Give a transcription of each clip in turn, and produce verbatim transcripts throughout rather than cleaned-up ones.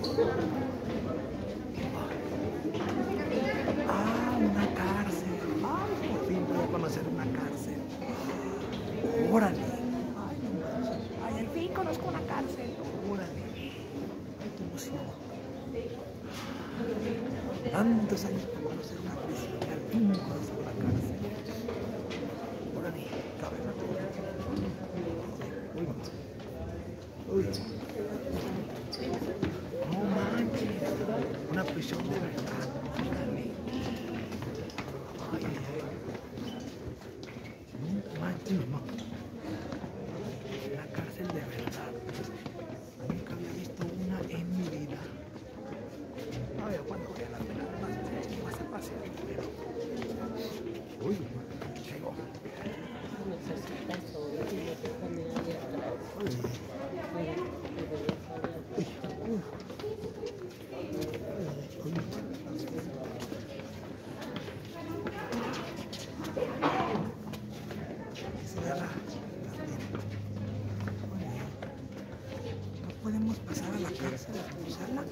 Ah, una cárcel. Ay, por fin voy a conocer una cárcel. Órale. Ay, no manches. Ay, al fin conozco una cárcel. Órale. Ay, qué emoción. Tantos años para conocer una prisión y al fin conozco una cárcel. Órale, cabe la torre. Uy. Uy. No manches. Una prisión de verdad. Órale. Ay, ay, ay. No manches, no. Una cárcel de verdad. Nunca había visto una en mi vida. A ver, cuando voy a la pena más, más a pasear primero. Uy, llegó. Uy. No podemos pasar a la cárcel a cruzarla.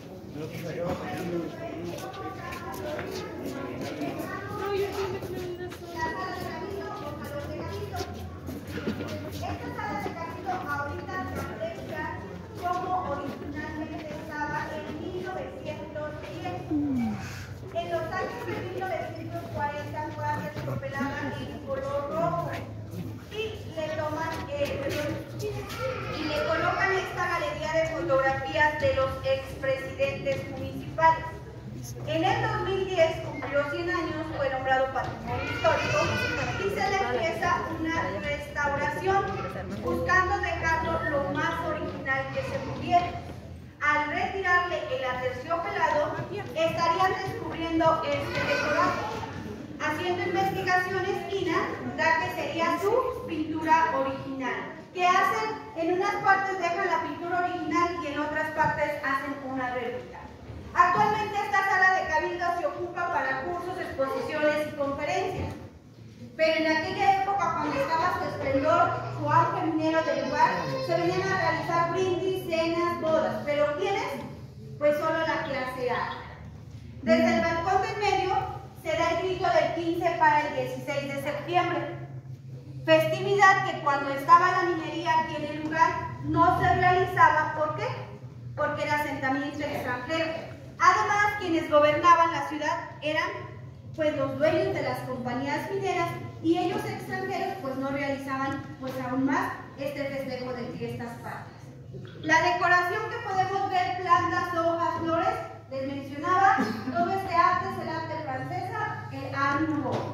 En los años de mil novecientos cuarenta fue aterciopelada en color rojo y le toman eh, y le colocan esta galería de fotografías de los expresidentes municipales. En el dos mil diez cumplió cien años, fue nombrado patrimonio histórico y se le empieza una restauración buscando dejarlo lo más original que se pudiera. Al retirarle el aterciopelado, estarían descubriendo este decorado. Haciendo investigaciones, Ina da que sería su pintura original. ¿Qué hacen? En unas partes dejan la pintura original y en otras partes hacen una réplica. Actualmente esta sala de cabildo se ocupa para cursos, exposiciones y conferencias. Pero en aquella época, cuando estaba su esplendor, su auge minero del lugar, se venían a realizar brindis, cenas, bodas. ¿Pero quiénes? Pues solo la clase alta. Desde el balcón del medio se da el grito del quince para el dieciséis de septiembre. Festividad que cuando estaba la minería aquí en el lugar no se realizaba. ¿Por qué? Porque era asentamiento extranjero. Además, quienes gobernaban la ciudad eran pues los dueños de las compañías mineras y ellos extranjeros pues no realizaban pues aún más este festejo de fiestas patrias. La decoración que podemos ver, plantas, hojas, flores, les mencionaba, todo este arte es el arte francesa, el Art Nouveau.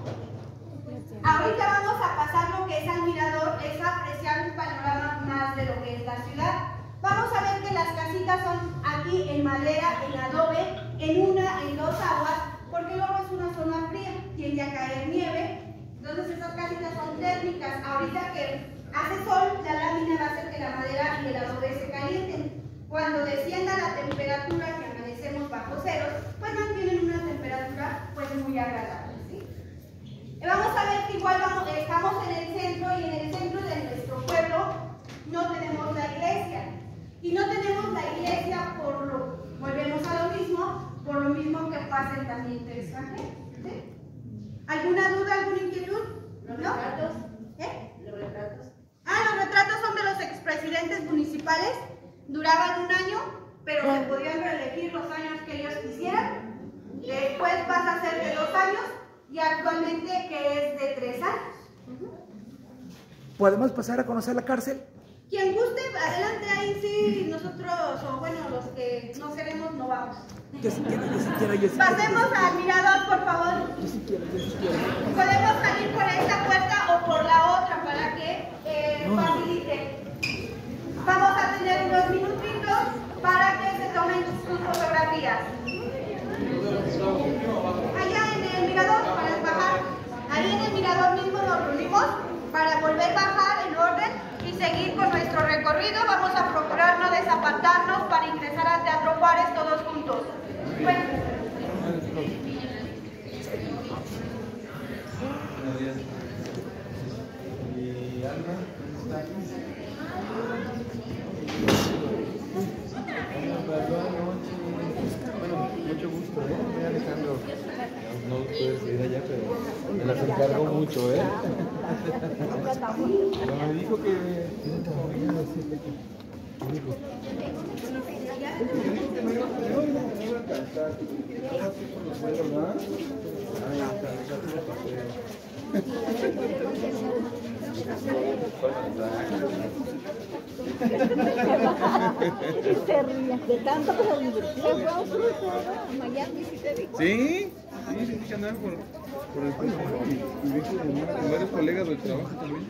Ahorita vamos a pasar lo que es al mirador, es apreciar un panorama más de lo que es la ciudad. Vamos a ver que las casitas son aquí en madera, en adobe, en una, en dos aguas, porque luego es una zona fría, tiende a caer nieve, entonces esas casitas son térmicas. Ahorita que hace sol, la lámina va a hacer que la madera y el adobe se calienten. Cuando descienda la temperatura, que amanecemos bajo cero, pues mantienen una temperatura pues muy agradable, ¿sí? Y vamos a ver que igual vamos, estamos en el centro y en el centro de nuestro pueblo no tenemos la iglesia. Y no tenemos la iglesia por lo, volvemos a lo mismo, por lo mismo que pasa en también del extranjero, ¿sí? ¿Alguna duda, alguna inquietud? ¿Los ¿No? retratos? ¿Eh? ¿Los retratos? Ah, los retratos son de los expresidentes municipales, duraban un año, pero se podían reelegir los años que ellos quisieran. Después pasa a ser de dos años y actualmente que es de tres años. ¿Podemos pasar a conocer la cárcel? Quien guste, adelante, ahí sí, nosotros, o bueno, los que no queremos, no vamos. Yo sí quiero, yo sí quiero, yo sí Pasemos quiero. al mirador, por favor. Yo sí quiero, yo sí quiero. Podemos salir por esta puerta o por la otra para que eh, facilite. Vamos a tener unos minutitos para que se tomen sus fotografías. Allá en el mirador, para bajar, ahí en el mirador mismo nos reunimos para volver a bajar en orden y seguir con nuestro recorrido. Vamos a procurar no desapartarnos para ingresar al Teatro Juárez todos juntos. Bueno. mucho gusto, ¿eh? Soy Alejandro. No, no puedes ir allá, pero me las encargo mucho, ¿eh? No, me dijo que... ¿Qué dijo? Se ríe de tanto que se divirtió. Fue a un crucero a Miami, ¿sí te dijo? Sí, sí, sí, que andaban por, por el crucero y, y vi con varios colegas del trabajo también.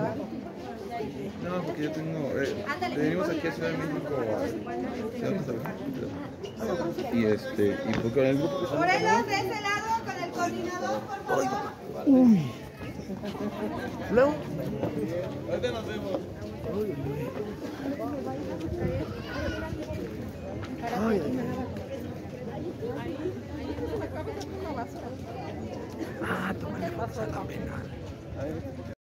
No, porque yo tengo, eh, venimos aquí a Ciudad de México a Ciudad de México. Y este, y pues con el grupo que se Morelos, de ese lado, con el coordinador, por favor. Uy. Luego. ahorita nos vemos. Uy, uy. Ay, ay, ay. Ah, tómale fotos a la penal.